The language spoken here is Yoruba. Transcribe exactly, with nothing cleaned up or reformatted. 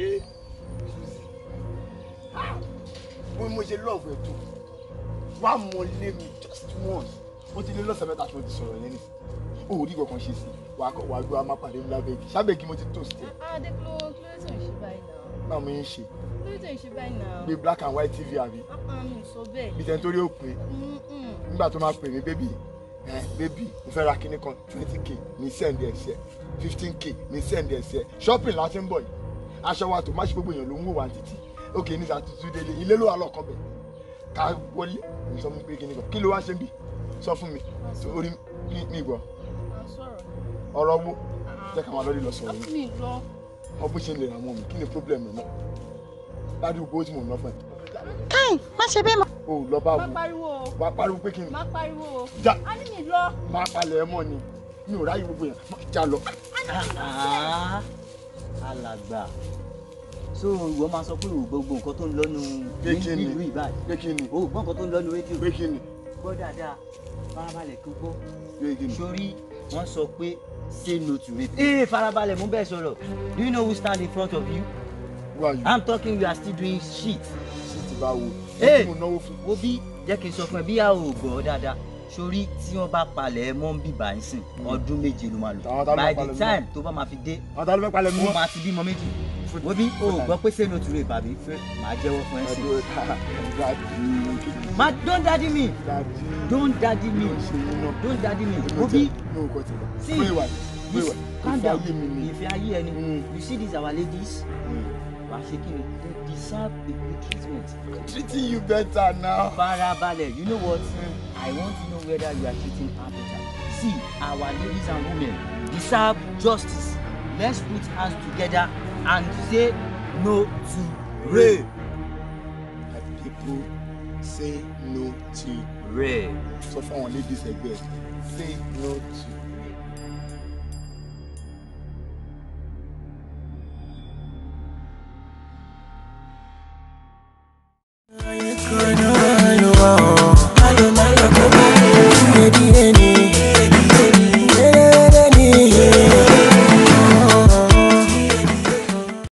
When mo ṣe love ẹ tó. Wá mọ lé mi just once. Ó ti lé lọ́sẹ̀ mẹ́ta tí mo ti sọ̀rọ̀ yẹn ní. O ò rí kankan ṣe sí. Wàá kọ́ wàá gbọ́ a máa pàdé ńlá bẹ́ẹ̀gì. Ṣábẹ́ẹ̀gì mo ti toast ẹ. Adé kúló kúló tó ń ṣe báyìí náà. Báwo mo ń ṣe? Kúló tó ń ṣe báyìí náà. Bí black and white T V àbí? Mi sọ bẹ́ẹ̀. Bí tẹ́ni torí ó pè. Nígbà tó máa pè mí bébì. Bébì mo fẹ́ ra kinní kan twenty k mi send ẹ̀ sí ẹ fifteen k mi send ẹ̀ sí ẹ shopping láti ń bọ̀ yìí aṣọ wa tó má ṣe gbogbo èèyàn ló ń wò wá títí ok ní sàtútù délé ilé ló wà lọ́kàn bẹ̀ ká wọlé mi sọ fún mi pé kinní kan kí ló wá ṣe ń bì sọ fún mi orí mi gbọ́ ọ̀rọ̀ wo jẹ́ ká máa lọ́ọ́ lọ sọ̀rọ̀ yìí wọ́n bó ṣe ń lè ra mọ́ mi kí ni problem ẹ̀ náà ládùúgbò owó tí mò ń ná fún ẹ. káyìn má ṣe bẹ́ẹ̀ mọ́. o lọ bá wo má pariwo o wàá pariwo pé kí ni. má pariwo o já a ní mi lọ. má palẹ̀ ẹ mọ́ ni mi ò ráyè gbogbo yẹn já lọ. alàgbà so ìwọ máa sọ pé gbogbo nǹkan tó ń lọ́nu nílùú ìbàdàn pé kí ni o gbọ́ nǹkan tó ń lọ́nu rédíò pé kí ni gbọ́ dáadáa farabalẹ̀ kó gbọ́ pé kí ni sórí wọ́n sọ pé say no to rape. ee farabalẹ̀ mú bẹ́ẹ̀ sọ̀rọ̀ do you know who stand in front of you? Who are you? I'm talking, you are still doing shit. Shit báwo? Ee wo bí jẹ́ kí n sọ fún ẹ bí a ò gbọ́ dáadáa sórí tí wọ́n bá palẹ̀ ẹ mọ́ ń bìbà ń sìn ọdún méje ló máa lò by the time tó bá máa fi dé ó máa ti bímọ méjì wo bí o gbọ́ pé say no to rape àbí màá jẹ́wọ́ fún ẹ sí. ma don't daddy me don't daddy me don't daddy me wo bí see this calm down ìfẹ́ ayé ẹni you see these our ladies wàá ṣe kí ni they deserve a good treatment. I'm treating you better now. farabalẹ̀ you know what I want to know whether you are treating her better. See our ladies and women deserve justice. Let's put hands together and say no to rape. My people say no to rape. So far àwọn ladies ẹgbẹ́ say no to. Are you gonna